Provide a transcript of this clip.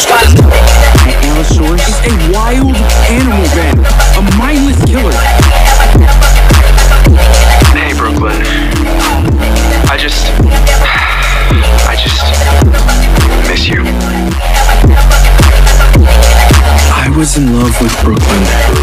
Allosaurus is a wild animal, Ben. A mindless killer. Hey, Brooklyn. I just miss you. I was in love with Brooklyn.